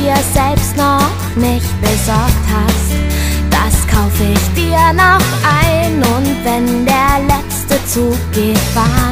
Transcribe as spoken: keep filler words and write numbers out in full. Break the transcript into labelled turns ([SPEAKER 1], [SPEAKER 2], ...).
[SPEAKER 1] dir selbst noch nicht besorgt hast, das kauf ich dir noch ein. Und wenn der letzte Zug geht, fahr